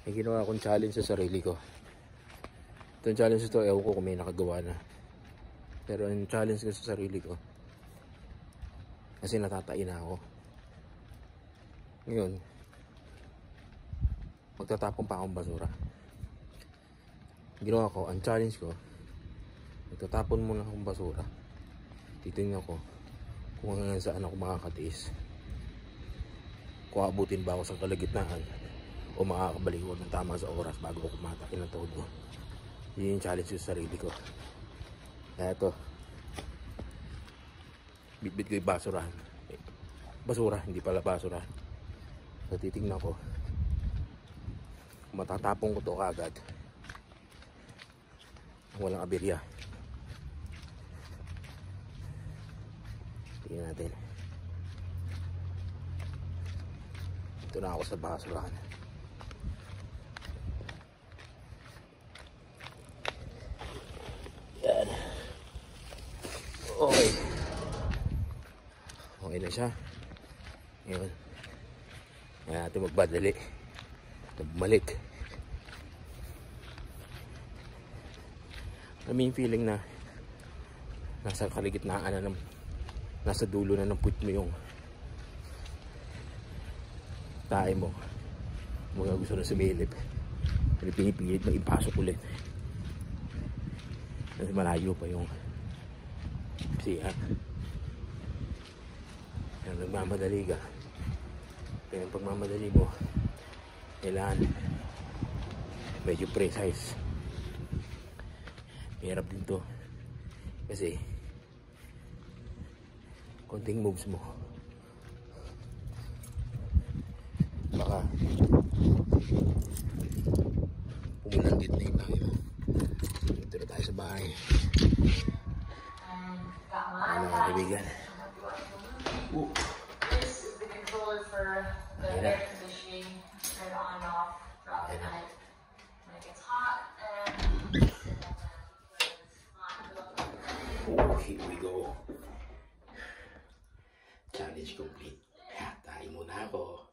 May ginawa akong challenge sa sarili ko. Itong challenge ito, ewan ko kung may nakagawa na. Pero yung challenge ko sa sarili ko, kasi natatain na ako. Ngayon, magtatapon pa akong basura. Ginawa ko, ang challenge ko, magtatapon muna akong basura. Titingnan ko kung hanggang saan ako makakatiis. Kung abutin ba ako sa kalagitnaan o makakabalik ko ng tama sa oras bago ako kumatakin ng todo. Yun yung challenge ko sa sarili ko. Kaya ito, bitbit ko yung basurahan. Basura, hindi pala basurahan. So titingnan ko kung matatapon ko to kagad, walang aberya. Tingnan natin. Ito na ako sa basurahan. Yan. Okay. Okay na siya. Ngayon, kaya natin magbadali. Bumalik. Alam mo yung feeling na nasa kaligitnaan na ng, nasa dulo na ng put mo yung tae mo. Mga gusto na sumilip. Pero pinipilit na ipasok ulit. Kasi malayo pa yung siya. Kaya nagmamadali ka. Kaya yung pagmamadali mo, kailangan medyo precise. Hirap din to. Kasi konting moves mo, baka pumulanggit na yung bahay mo. Dito na tayo sa bahay. Mga kaibigan. This is the controller for the air conditioning. Turn it on and off throughout the night. When it gets hot and oh, here we go. Challenge complete. Tayo muna ako.